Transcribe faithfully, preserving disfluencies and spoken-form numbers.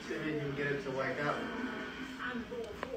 See if you can get it to wake up.